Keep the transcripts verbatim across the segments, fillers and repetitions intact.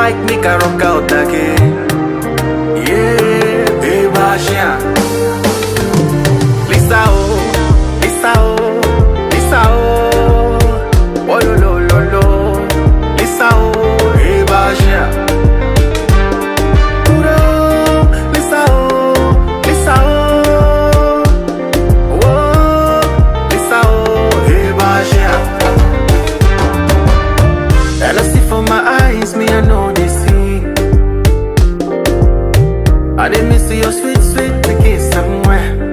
like me, can rock out again. Yeah, baby, yeah. Lisa oh, Lisa oh, Lisa oh, oh lo lo lo lo. Lisa oh, baby, yeah. Lisa oh, Lisa oh, oh, Lisa oh, baby, yeah. And I see from my eyes, me I know they see. I didn't miss your sweet, sweet kiss somewhere.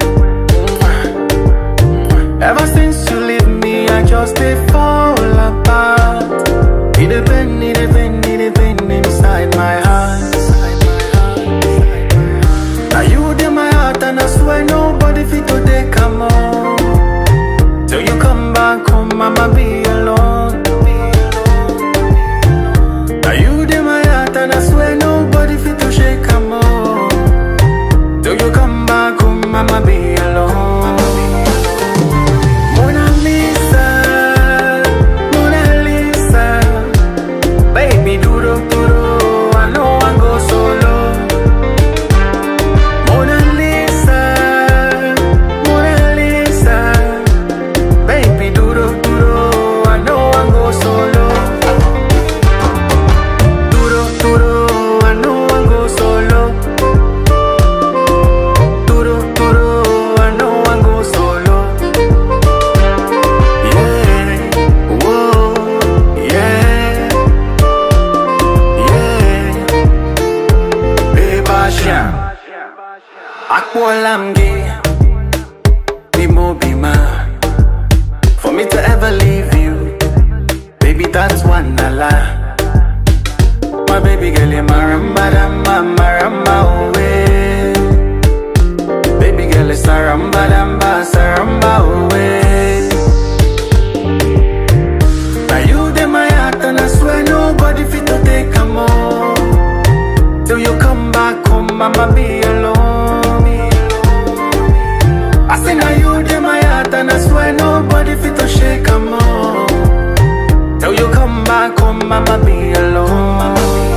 Ever since you leave me, I just they fall apart. It a pain, it a pain, it a pain inside my heart. Now you did my heart, and I swear nobody fit today come on. Till you come back home, I'ma be alone. Now you did my heart, and I swear nobody fit to shake come on. Till you come back home, I'ma be alone. Mona Lisa, Mona Lisa, baby duro duro, I know I go solo. Mona Lisa, Mona Lisa, baby duro duro, I know I go solo. Duro duro, I know I go solo. Duro duro, I know I go solo. Yeah, whoa, yeah, yeah. Baby, yeah. Akwalamge, Bimo Bima. For me to ever leave you, baby, that's one a lie. My baby girl, you maramba, damba, maramba, away. Baby girl, it's saramba, damba, saramba, away. Now you did my heart, and I swear nobody fit to take come on. Till you come back home, I'ma be alone. I say now you did my heart, and I swear nobody fit to shake come on. Till you come back home, I'ma be alone.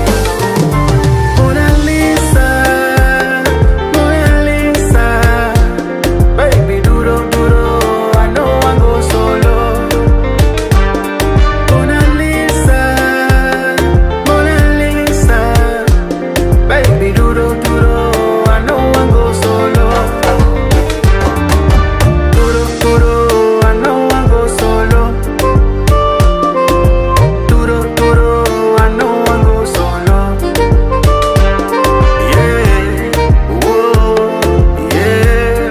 Mona Lisa, Mona Lisa, baby duro duro, I know I go solo. Mona Lisa, Mona Lisa, baby duro duro, I know I go solo. Duro duro, I know I go solo. Duro duro, I know I go solo. Yeah, whoa, yeah,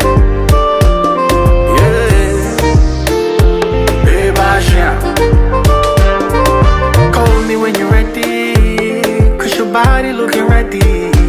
yeah. Baby, yeah. Call me when you're ready, 'cause your body looking ready.